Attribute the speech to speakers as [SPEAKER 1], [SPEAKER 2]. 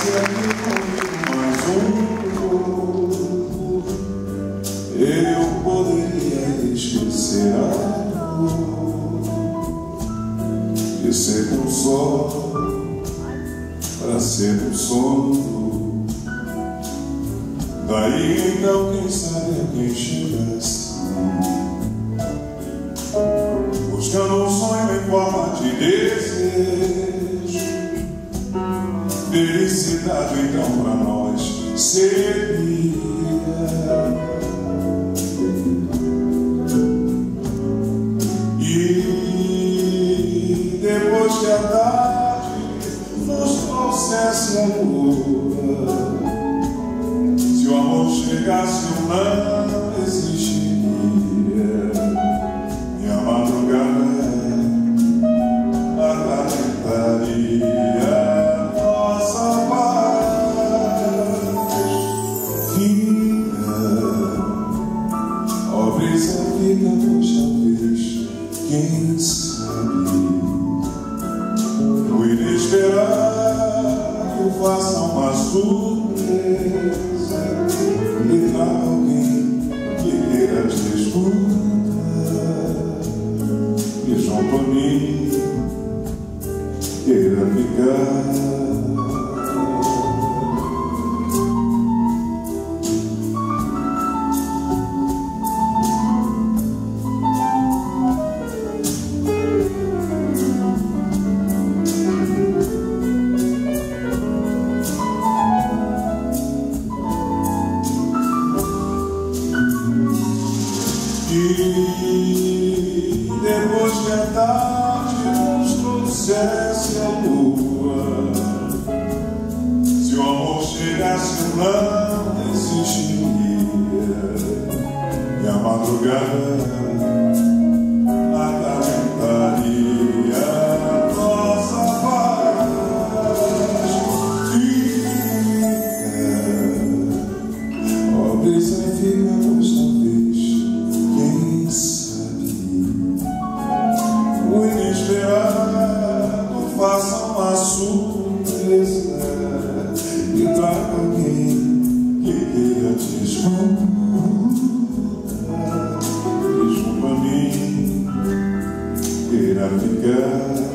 [SPEAKER 1] aqui comigo mais pouco, eu poderia esquecer a dor de ser um sol para ser um sono. Daí então quem sabe alguém chegasse buscando um sonho em forma de desejo. Felicidade então pra nós seria e depois que a tarde nos trouxesse a lua, se o amor chegasse ou não existiria, e a madrugada acalentaria nossa paz. Fica, ó brisa, fica, poxa vez, quem sabe o inesperado faça uma surpresa e traga alguém que queira te escutar e junto a mim queira ficar. E depois que a tarde nos trouxesse a lua, se o amor chegasse não existiria, e a madrugada acalentaria nossa paz. Fica, ó brisa, fica, pois talvez, quem sabe o inesperado faça uma surpresa e traga alguém que queira te escutar e junto a mim queira ficar.